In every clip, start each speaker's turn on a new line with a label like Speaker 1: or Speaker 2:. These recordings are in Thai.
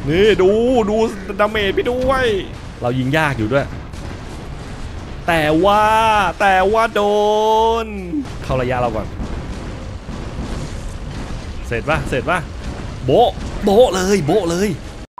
Speaker 1: นี่ดูดาเมจพี่ด้วยเรายิงยากอยู่ด้วยแต่ว่าโดนเข้าระยะเราก่อนเสร็จปะโบะเลย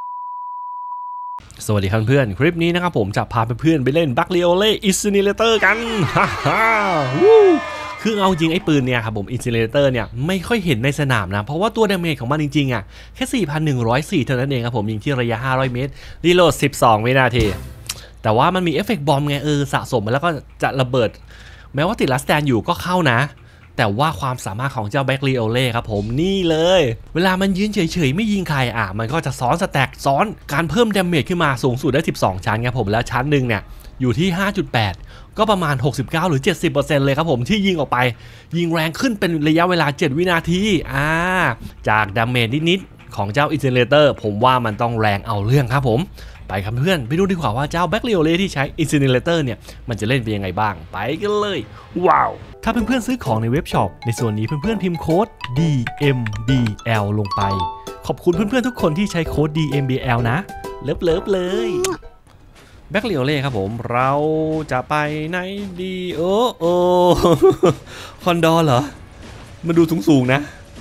Speaker 1: สวัสดีครับเพื่อนคลิปนี้นะครับผมจะพาเพื่อนไปเล่นบัคลิโอเล่อินซินิเลเตอร์กันฮ่าคือเอาจริงไอ้ปืนเนี่ยครับผมอินซินิเลเตอร์เนี่ยไม่ค่อยเห็นในสนามนะเพราะว่าตัวดาเมจของมันจริงๆอ่ะแค่ 4,104 เท่านั้นเองครับผมยิงที่ระยะ500 เมตรรีโหลด12 วินาทีแต่ว่ามันมีเอฟเฟกต์บอมไงสะสมมาแล้วก็จะระเบิดแม้ว่าติดลัสแตนอยู่ก็เข้านะแต่ว่าความสามารถของเจ้าแบ็คลิโอเล่ครับผมนี่เลยเวลามันยืนเฉยๆไม่ยิงใครมันก็จะซ้อนสแต็กซ้อนการเพิ่มดาเมจขึ้นมาสูงสุดได้12ชั้นครับผมแล้วชั้นหนึ่งเนี่ยอยู่ที่ 5.8 ก็ประมาณ69หรือ 70% เลยครับผมที่ยิงออกไปยิงแรงขึ้นเป็นระยะเวลา7 วินาทีจากดาเมจนิดๆของเจ้าอินซิเลเตอร์ผมว่ามันต้องแรงเอาเรื่องครับผมไปครับเพื่อนไปดูดีกว่าว่าเจ้าแบ็คลิโอเล่ที่ใช้อินซินิเลเตอร์เนี่ยมันจะเล่นเป็นยังไงบ้างไปกันเลยว้าวถ้าเพื่อนๆซื้อของในเว็บช็อปในส่วนนี้เพื่อนๆพิมพ์โค้ด DMBL ลงไปขอบคุณเพื่อนๆทุกคนที่ใช้โค้ด DMBL นะเลิฟเลยแบ็คลิโอเล่ครับผมเราจะไปไหนดีโอ้คอนดอร์เหรอมันดูสูงๆนะ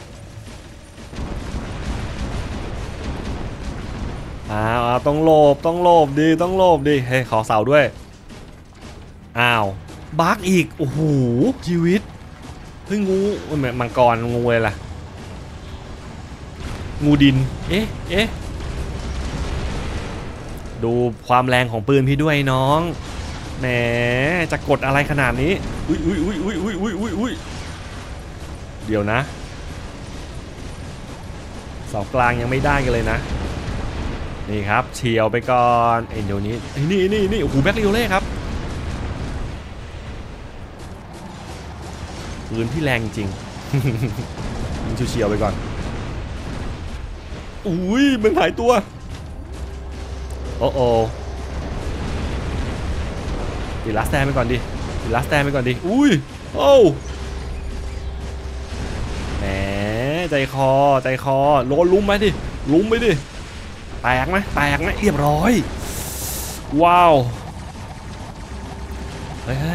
Speaker 1: ต้องโลบดีเฮ้ยขอเสาด้วยบักอีกโอ้โหชีวิตเฮ้ยงูมังกรงูเลยล่ะงูดินเอ๊ะดูความแรงของปืนพี่ด้วยน้องแหมจะกดอะไรขนาดนี้อุ้ยเดี๋ยวนะเสากลางยังไม่ได้กันเลยนะนี่ครับเฉียวไปก่อนเดี๋ยวนี้นี่โอ้โหแบ็คลิโอเล่ครับปืนที่แรงจริงมันเฉียวไปก่อนอุ้ยมันหายตัวโอ้ติดลัสแตนไปก่อนดิอุ้ยโอ้แหมใจคอโดนลุ้มไปดิแตกไหมเรียบร้อยว้าวเฮ้ย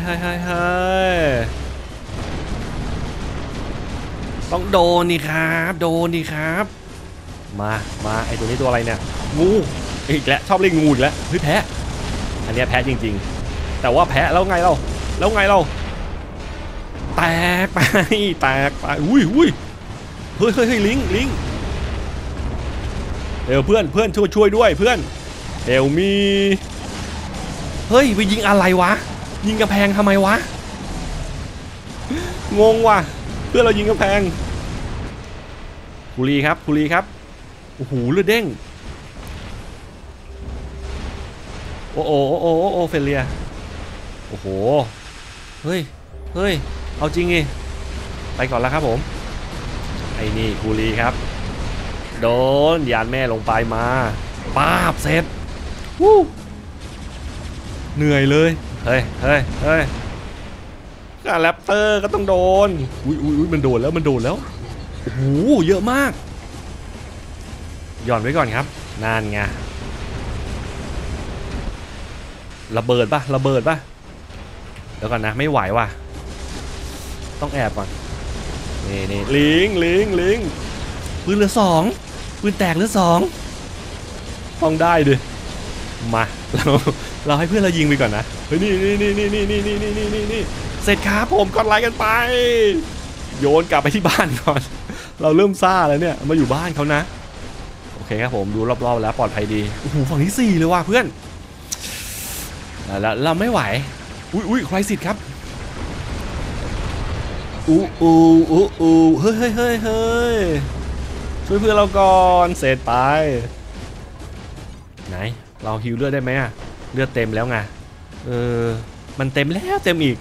Speaker 1: ต้องโดนนี่ครับมาไอตัวนี้ตัวอะไรเนี่ยงูอีกแล้วชอบเล่นงูอีกแล้วเฮ้ยแพ้อันนี้แพ้จริงๆแต่ว่าแพ้แล้วไงเราแตกไปอุ้ยเฮ้ยลิงเพื่อนช่วยด้วยเพื่อนมีเฮ้ยไปยิงอะไรวะยิงกระแพงทำไมวะงงว่ะเพื่อนเรายิงกระแพงคุรีครับโอ้โหเลือดเด้งโอ้เฟลเลียโอ้โหเฮ้ยเอาจริงไงไปก่อนแล้วครับผมไอ้นี่คุรีครับโดนยานแม่ลงไปมาป้าบเสร็จเหนื่อยเลยเฮ้ยแรปเตอร์ก็ต้องโดนอุ้ยมันโดนแล้วโอ้โหเยอะมากหย่อนไว้ก่อนครับนั่นไงระเบิดป่ะแล้วก่อนนะไม่ไหวว่ะต้องแอบก่อนนี่ลิงปืนเหลือ2ปืนแตกเหลือ2ต้องได้ดิมาเราให้เพื่อนเรายิงไปก่อนนะเฮ้ยนี่เสร็จครับผมกดไลค์กันไปโยนกลับไปที่บ้านก่อนเราเริ่มซ่าแล้วเนี่ยมาอยู่บ้านเขานะโอเคครับผมดูรอบๆแล้วปลอดภัยดีโอ้โหฝั่งที่4เลยว่ะเพื่อนแล้วเราไม่ไหวอุ้ยใครสิทธิ์ครับเฮ้ยช่วยเพื่อนเราก่อนเสร็จไปไหนเราฮิวเลือดได้ไหมเลือดเต็มแล้วไงมันเต็มแล้วเต็มอีก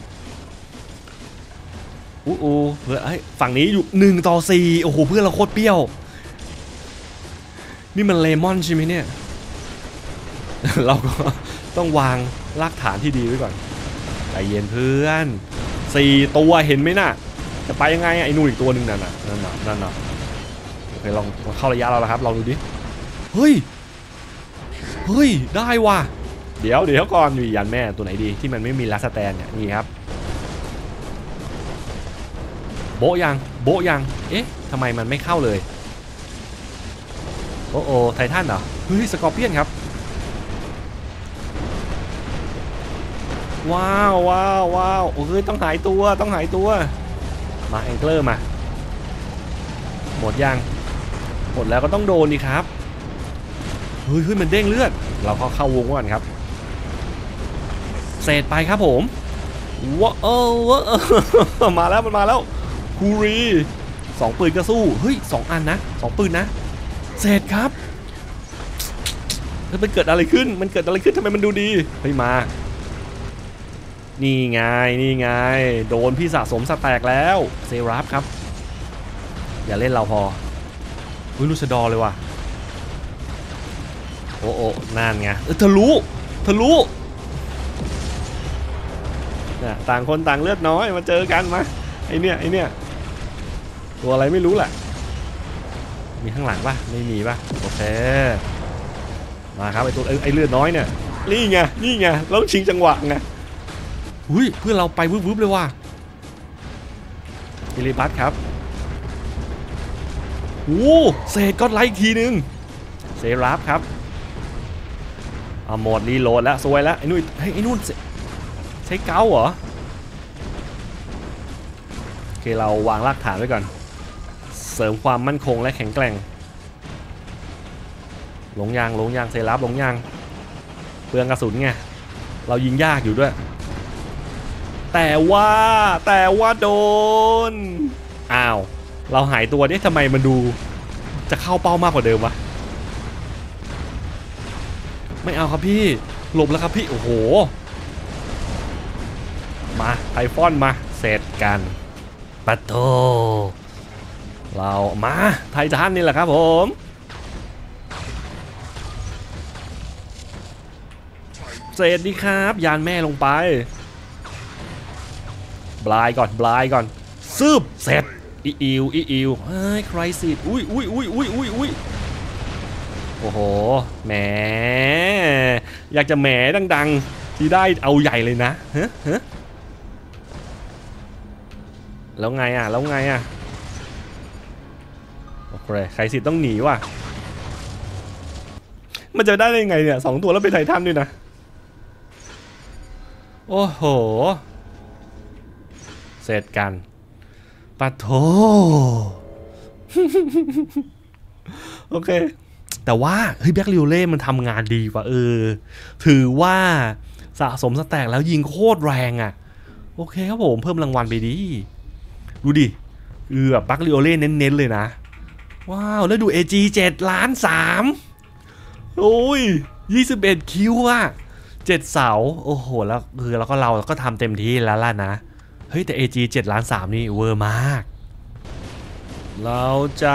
Speaker 1: เพื่อนฝั่งนี้อยู่1-4โอ้โหเพื่อนเราโคตรเปรี้ยวนี่มันเลมอนใช่ไหมเนี่ยเราก็ต้องวางรากฐานที่ดีไว้ก่อนใจเย็นเพื่อน4 ตัวเห็นไหมน่ะจะไปยังไงไอ้นู่นอีกตัวหนึ่งนั่นน่ะโอเคลองเข้าระยะเราแล้วครับลองดูดิเฮ้ยได้ว่ะเดี๋ยวก่อนมียันแม่ตัวไหนดีที่มันไม่มีลัสแตนเนี่ยนี่ครับโบยังเอ๊ะทำไมมันไม่เข้าเลยโอ้ไททันเหรอเฮ้ยสกอร์เปียนครับว้าวโอ้ยต้องหายตัวมาแองเกิลมาหมดยังหมดแล้วก็ต้องโดนดีครับเฮ้ยมันเด้งเลือดเราเข้าวงก่อนครับเสร็จไปครับผมว้าวมาแล้วมันมาแล้วคูรี2ปืนก็สู้เฮ้ย2อันนะ2ปืนนะเสร็จครับมันเกิดอะไรขึ้นทำไมมันดูดีเฮ้ยมานี่ไงโดนพี่สะสมสแต็กแล้วเซราฟครับอย่าเล่นเราพอลูชดอเลยว่ะโอ้นั่นไงทะลุเนี่ยต่างคนต่างเลือดน้อยมาเจอกันมาไอเนี่ยตัวอะไรไม่รู้แหละมีข้างหลังป่ะไม่มีป่ะโอเคมาครับไอตัวไอเลือดน้อยเนี่ยนี่ไงแล้วชิงจังหวะไงอุ้ยเพื่อนเราไปวึบเลยว่ะอิริบัสครับโอ้เศษก็ไล่อีกทีนึงเซราฟครับเอาหมดรีโหลดแล้วซวยแล้วไอ้นู่นใช้เกาเหรอโอเคเราวางรากฐานไว้ก่อนเสริมความมั่นคงและแข็งแกร่งลงยางเซราฟลงยางเปลืองกระสุนไงเรายิงยากอยู่ด้วยแต่ว่าโดนอ้าวเราหายตัวเนี่ยทำไมมันดูจะเข้าเป้ามากกว่าเดิมวะไม่เอาครับพี่หลบแล้วครับพี่โอ้โหมาไทฟอนมาเสร็จกันปัตโตเรามาไททันนี่แหละครับผมเสร็จดีครับยานแม่ลงไปบลายก่อนซึบเสร็จอิวเฮ้ยใครสิอุ้ยโอ้โหแหมอยากจะแหมดังๆที่ได้เอาใหญ่เลยนะฮะแล้วไงอ่ะโอเคใครสิต้องหนีว่ะมันจะได้ยังไงเนี่ย2ตัวแล้วเป็นไททันด้วยนะโอ้โหเสร็จกันปะโถโอเคแต่ว่าเฮ้ยแบ็คลิโอเล่มันทำงานดีกว่าถือว่าสะสมสแต็กแล้วยิงโคตรแรงอ่ะโอเคครับผมเพิ่มรางวัลไปดีดูดิแบบแบ็คลิโอเล่เน้นๆเลยนะว้าวแล้วดู AG 7 ล้าน 3โอ้ย21คิวอ่ะ7เสาโอ้โหแล้วแล้วก็เราก็ทำเต็มที่แล้วล่ะนะเฮ้ยแต่ AG 7 ล้าน 3นี่เวอร์มากเราจะ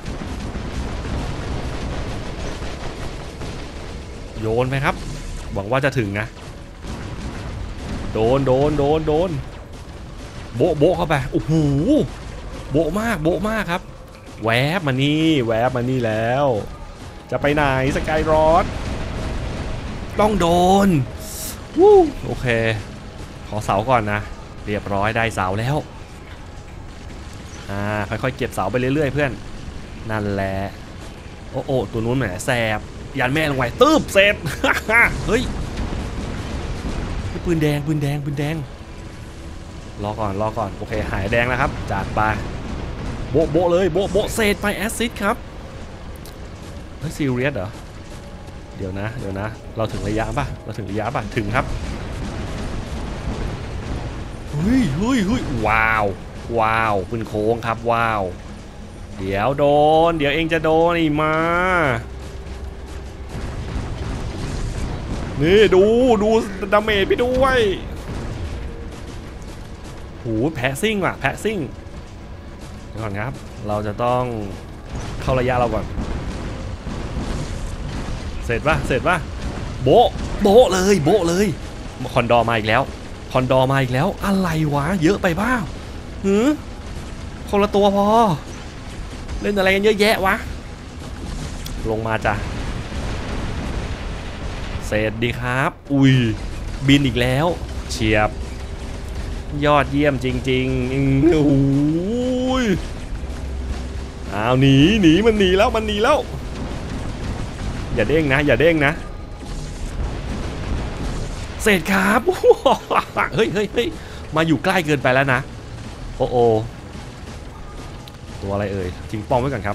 Speaker 1: โยนไหมครับหวังว่าจะถึงนะโดนโบะเข้าไปโอ้โหโบะมากครับแวบมานี่แล้วจะไปไหนสกายรอดต้องโดนวู้โอเคขอเสาก่อนนะเรียบร้อยได้เสาแล้วค่อยๆเก็บเสาไปเรื่อยๆเพื่อนนั่นแหละโอ้ตัวนู้นแหมแสบยันแม่ลงไปตืบเสร็จ เฮ้ยปืนแดงรอก่อนโอเคหายแดงแล้วครับจากไปโบเลยโบเสร็จไปแอสซิดครับเฮ้ยซีเรียสเหรอเดี๋ยวนะเราถึงระยะป่ะถึงครับเฮ้ยว้าวปืนโค้งครับว้าวเดี๋ยวเองจะโดนอีกมานี่ดูดาเมจพี่ด้วยโหแพะซิ่งว่ะเดี๋ยวก่อนครับเราจะต้องเข้าระยะเราก่อนเสร็จป่ะโบเลยคอนดอร์มาอีกแล้วอะไรวะเยอะไปเปล่าคนละตัวพอเล่นอะไรกันเยอะแยะวะลงมาจ้ะเสร็จดีครับอุ้ยบินอีกแล้วเฉียบยอดเยี่ยมจริงๆโอ้ยอ้าวหนีมันหนีแล้วอย่าเด้งนะเสร็จครับเฮ้ยมาอยู่ใกล้เกินไปแล้วนะโอ้ตัวอะไรเอ่ยทิ้งป้อมไว้ก่อนครับ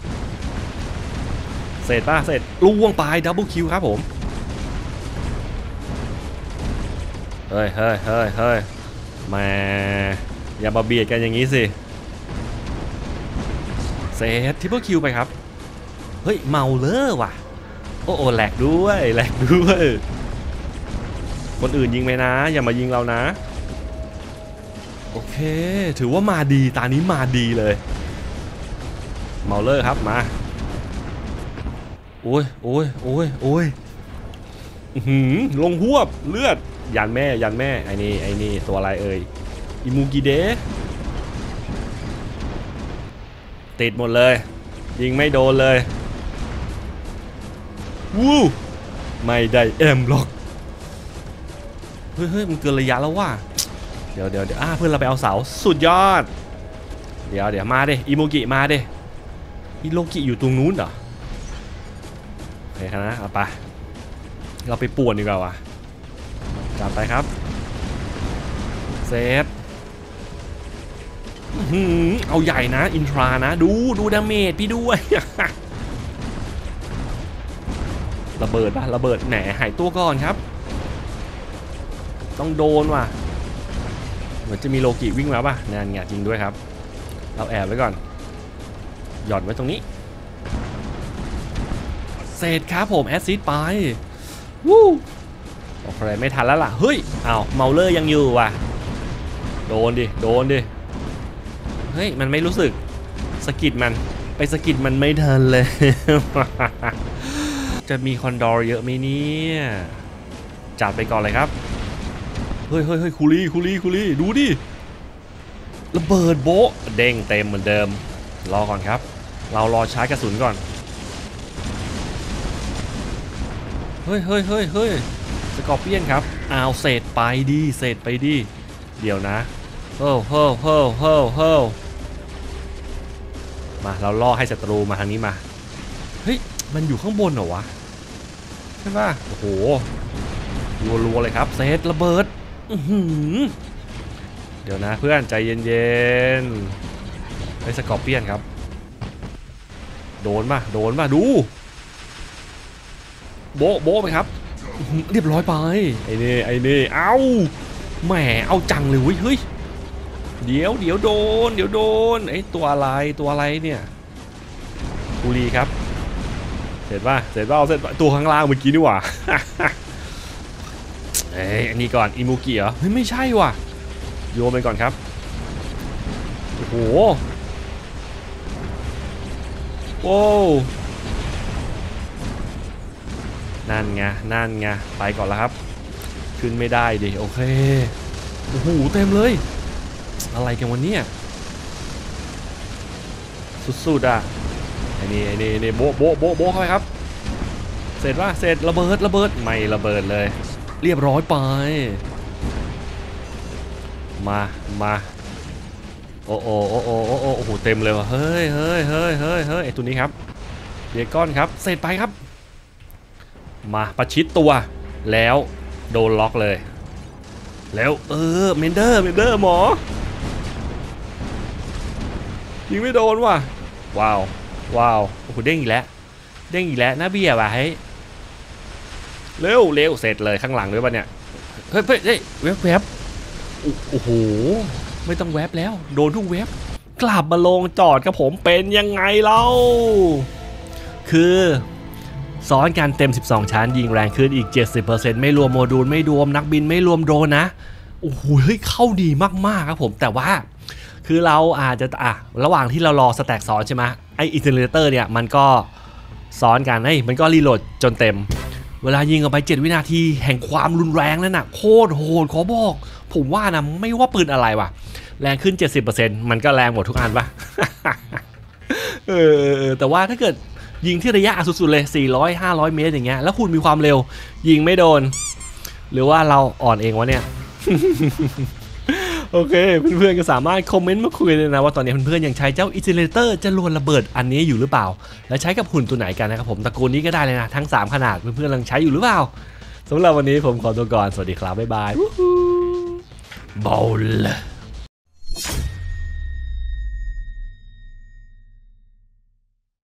Speaker 1: เสร็จล่วงไปดับเบิลคิวครับผมเฮ้ยแม่อย่ามาเบียดกันอย่างนี้สิเซตทริปเปิลคิวไปครับเฮ้ยเมาเลอร์ว่ะโอ้แหลกด้วยคนอื่นยิงไหมนะอย่ามายิงเรานะโอเคถือว่ามาดีตานี้มาดีเลยเมาเลอร์ครับมาโอ้ยลงหวบเลือดยันแม่ไอ้นี่ตัวอะไรเอ่ยอิมูกิเดะติดหมดเลยยิงไม่โดนเลยวู้ไม่ได้เอ็มหรอกเฮ้ยมันเกินระยะแล้วว่ะเดี๋ยวเพื่อนเราไปเอาเสาสุดยอดเดี๋ยวมาดิอิมูกิมาดิอิโลกิอยู่ตรงนู้นเหรอโอเคนะเอาไปเราไปป่วนดีกว่าวะจัดไปครับเซฟเอาใหญ่นะอินทรานะดูดาเมจพี่ด้วย ระเบิดแหนหายตัวก่อนครับต้องโดนว่ะเหมือนจะมีโลกิวิ่งมาป่ะนั่นไงจริงด้วยครับเราแอบไว้ก่อนหย่อนไว้ตรงนี้เสร็จครับผมแอซซิดไปวู้โอเคไม่ทันแล้วล่ะเฮ้ยเอาเมาเลอร์ยังอยู่ว่ะโดนดิเฮ้ยมันไม่รู้สึกสกิดมันไปสกิดมันไม่ทันเลย จะมีคอนดอร์เยอะไหมเนี่ยจัดไปก่อนเลยครับเฮ้ยคูลี่ดูดิระเบิดโบะเด้งเต็มเหมือนเดิมรอก่อนครับเรารอชาร์จกระสุนก่อนเฮ้ยสกอร์เปียนครับเอาเศษไปดิเดี๋ยวนะเฮ้มาเราล่อให้ศัตรูมาทางนี้มาเฮ้ยมันอยู่ข้างบนเหรอวะใช่ป่ะโอ้โหรัวเลยครับเศษระเบิดเดี๋ยวนะเพื่อนใจเย็นๆไอ้สกอร์เปียนครับโดนป่ะดูโบะไปครับเรียบร้อยไปไอ้นี่เอาแหมเอาจังเลยเฮ้ยเดี๋ยวโดนไอ้ตัวอะไรเนี่ยกุลีครับเสร็จป่ะตัวข้างล่างเมื่อกี้นี่หว่า อันนี้ก่อนอิมูกิเหรอเฮ้ยไม่ใช่ว่ะโยนไปก่อนครับโอ้โหโอ้นั่นไงไปก่อนแล้วครับขึ้นไม่ได้ดิโอเคโอ้โหเต็มเลยอะไรกันวันนี้สุดๆอ่ะไอ้นี่โบเข้าไปครับเสร็จระเบิดไม่ระเบิดเลยเรียบร้อยไปมาโอ้โหเต็มเลยว่ะเฮ้ยไอ้ตัวนี้ครับเบียก้อนครับเสร็จไปครับมาประชิดตัวแล้วโดนล็อกเลยแล้วเมนเดอร์หมอยิงไม่โดนว่ะว้าวโอ้โหเด้งอีกแล้วน่าเบี้ยว่ะเฮ้ยเร็วเสร็จเลยข้างหลังด้วยป่ะเนี่ยเฮ้ยแวบโอ้โหไม่ต้องแวบแล้วโดนทุกแวบกลับมาลงจอดกับผมเป็นยังไงเล่าคือซ้อนกันเต็ม12ชั้นยิงแรงขึ้นอีก 70% ไม่รวมโมดูลไม่รวมนักบินไม่รวมโดรนนะโอ้โหเฮ้ยเข้าดีมากๆครับผมแต่ว่าคือเราอาจจะระหว่างที่เรารอสแต็กซ้อนใช่ไหมไออินเทอร์เนเตอร์เนี่ยมันก็ซ้อนกันมันก็รีโหลดจนเต็มเวลายิงออกไป7 วินาทีแห่งความรุนแรงนั่นน่ะโคตรโหดขอบอกผมว่านะไม่ว่าปืนอะไรวะแรงขึ้น 70% มันก็แรงหมดทุกอันปะ แต่ว่าถ้าเกิดยิงที่ระยะสุดๆเลย400-500 เมตรอย่างเงี้ยแล้วคุณมีความเร็วยิงไม่โดนหรือว่าเราอ่อนเองวะเนี่ย โอเคเพื่อนๆก็สามารถคอมเมนต์มาคุยเลยนะว่าตอนนี้เพื่อนๆยังใช้เจ้าอินซิเลเตอร์จรวดระเบิดอันนี้อยู่หรือเปล่าและใช้กับหุ่นตัวไหนกันนะครับผมตระกูลนี้ก็ได้เลยนะทั้ง3ขนาดเพื่อนๆกำลังใช้อยู่หรือเปล่าสำหรับวันนี้ผมขอตัวก่อนสวัสดีครับบ๊ายบายบอล